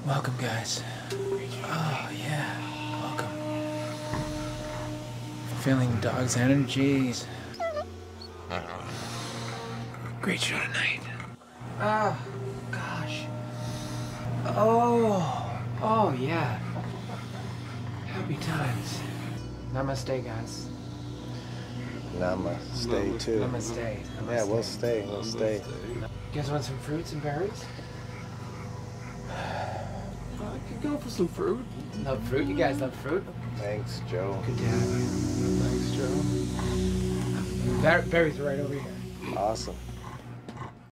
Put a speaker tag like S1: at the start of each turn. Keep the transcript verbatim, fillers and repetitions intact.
S1: Welcome, guys. Oh, yeah. Welcome. Feeling dog's energies. Great show tonight. Ah, gosh. Oh, oh, yeah. Happy times. Namaste, guys.
S2: Namaste, too.
S1: Namaste. Namaste.
S2: Yeah, we'll stay. We'll stay.
S1: You guys want some fruits and berries?
S3: I could go for some fruit.
S1: Love fruit? You guys love fruit?
S2: Thanks, Joe.
S1: Good to have you.
S3: Thanks, Joe.
S1: Ber berries are right over here.
S2: Awesome.